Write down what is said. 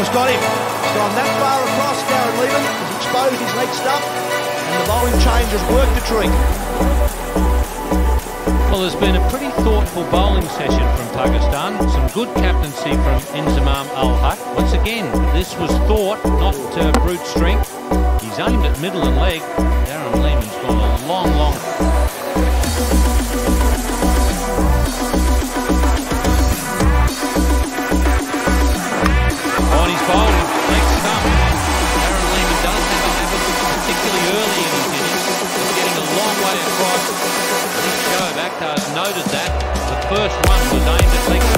has got him. He's gone that far across. Darren Lehmann has exposed his leg stump, and the bowling change has worked a treat. Well, there's been a pretty thoughtful bowling session from Pakistan. Some good captaincy from Inzamam Al-Haq. Once again, this was thought, not brute strength. He's aimed at middle and leg. Darren Lehmann's gone a long, long... On his bowling, leg stump. Darren Lehmann does have a habit, particularly early in his innings, of getting a long way across. Shoaib Akhtar noted that. The first one was aimed at leg